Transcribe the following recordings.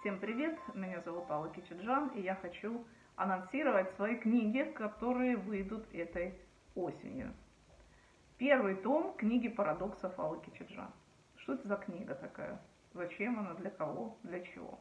Всем привет, меня зовут Алла Кичиджан, и я хочу анонсировать свои книги, которые выйдут этой осенью. Первый том книги парадоксов Аллы Кичиджан. Что это за книга такая? Зачем она, для кого, для чего?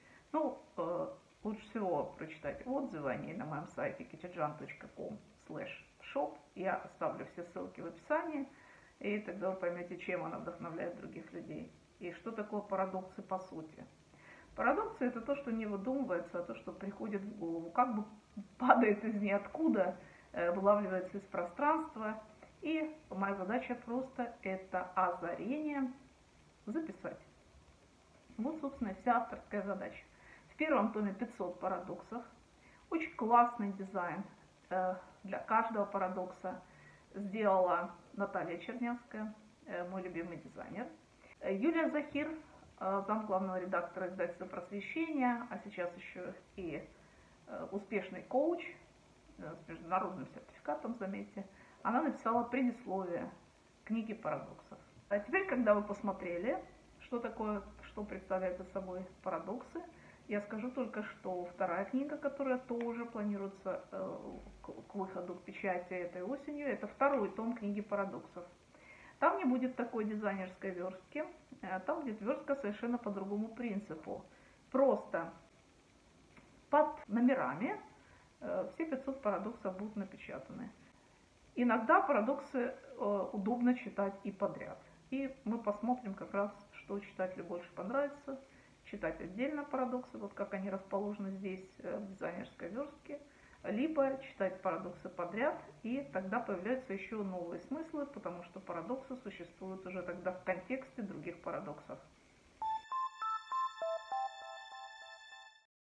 Лучше всего прочитать отзывы о ней на моем сайте kichidjan.com/shop. Я оставлю все ссылки в описании, и тогда вы поймете, чем она вдохновляет других людей. И что такое парадоксы по сути. Парадоксы – это то, что не выдумывается, а то, что приходит в голову, как бы падает из ниоткуда, вылавливается из пространства. И моя задача просто это озарение записать. Вот, собственно, вся авторская задача. В первом томе 500 парадоксов. Очень классный дизайн для каждого парадокса сделала Наталья Чернявская, мой любимый дизайнер. Юлия Захир, зам главного редактора издательства «Просвещение», а сейчас еще и успешный коуч с международным сертификатом, заметьте, она написала предисловие книги парадоксов. А теперь, когда вы посмотрели, что представляют из собой парадоксы, я скажу только, что вторая книга, которая тоже планируется к выходу к печати этой осенью, это второй том книги парадоксов. Там не будет такой дизайнерской верстки, там будет верстка совершенно по другому принципу. Просто под номерами все 500 парадоксов будут напечатаны. Иногда парадоксы удобно читать и подряд. И мы посмотрим как раз, что читателю больше понравится. Читать отдельно парадоксы, вот как они расположены здесь в дизайнерской верстке, либо читать парадоксы подряд, и тогда появляются еще новые смыслы, потому что парадоксы существуют уже тогда в контексте других парадоксов.